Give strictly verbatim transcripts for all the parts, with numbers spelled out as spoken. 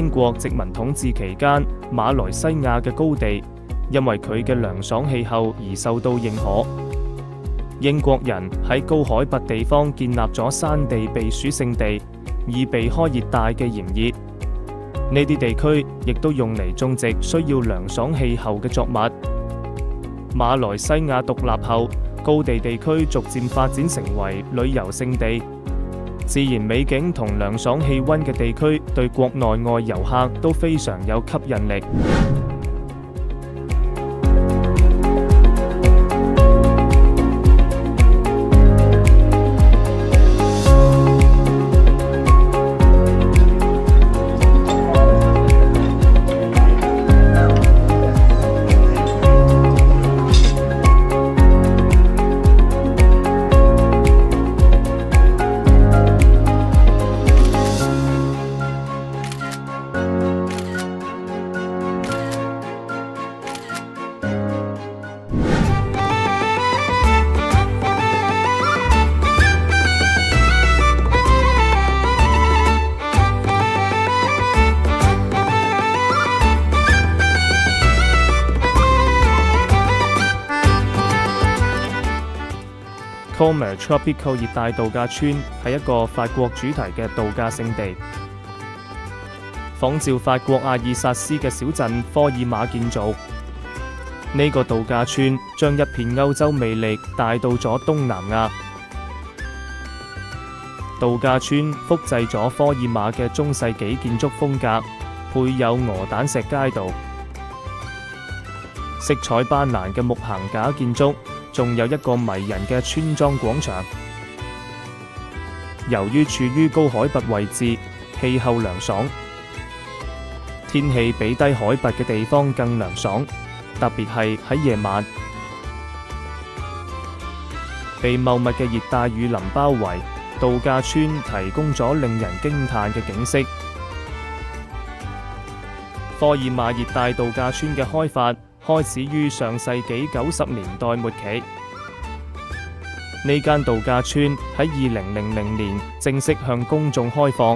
英國殖民統治期間，馬來西亞嘅高地因為佢嘅涼爽氣候而受到認可。英國人喺高海拔地方建立咗山地避暑勝地，以避開熱帶嘅炎熱。呢啲地區亦都用嚟種植需要涼爽氣候嘅作物。馬來西亞獨立後，高地地區逐漸發展成為旅遊勝地。自然美景同涼爽氣溫嘅地區對國內外遊客都非常有吸引力。Commer Tropical 熱帶度假村係一個法國主題嘅度假勝地，仿照法國阿爾薩斯嘅小鎮科爾馬建造。呢、這個度假村將一片歐洲魅力帶到咗東南亞。度假村複製咗科爾馬嘅中世紀建築風格，配有鵝蛋石街道、色彩斑斕嘅木桁架建築。仲有一個迷人嘅村莊廣場。由於處於高海拔位置，氣候涼爽，天氣比低海拔嘅地方更涼爽，特別係喺夜晚。被茂密嘅熱帶雨林包圍，度假村提供咗令人驚嘆嘅景色。科爾馬熱帶度假村嘅開發開始於上世紀九十年代末期。呢間度假村喺二零零零年正式向公眾開放。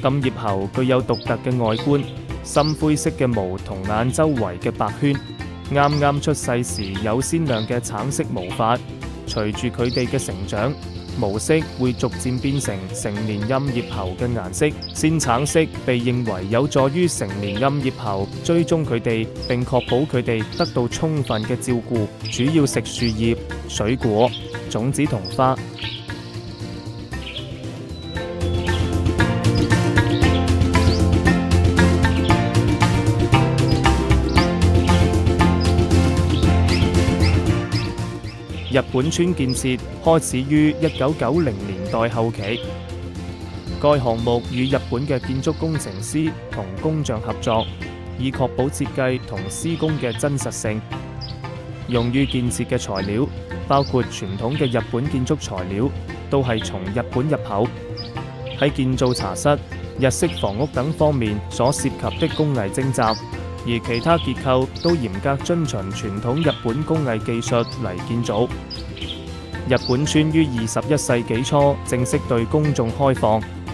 暗葉猴具有獨特嘅外觀，深灰色嘅毛同眼周圍嘅白圈，啱啱出世時有鮮亮嘅橙色毛髮。隨住佢哋嘅成長，毛色會逐漸變成成年暗葉猴嘅顏色。鮮橙色被認為有助於成年暗葉猴追蹤佢哋，並確保佢哋得到充分嘅照顧，主要食樹葉、水果、種子同花。日本村建設開始於一九九零年代後期，該項目與日本嘅建築工程師同工匠合作，以確保設計同施工嘅真實性。用於建設嘅材料包括傳統嘅日本建築材料，都係從日本入口。喺建造茶室、日式房屋等方面所涉及的工藝精湛，而其他結構都嚴格遵循傳統日本工藝技術嚟建造。日本村於二十一世紀初正式對公眾開放，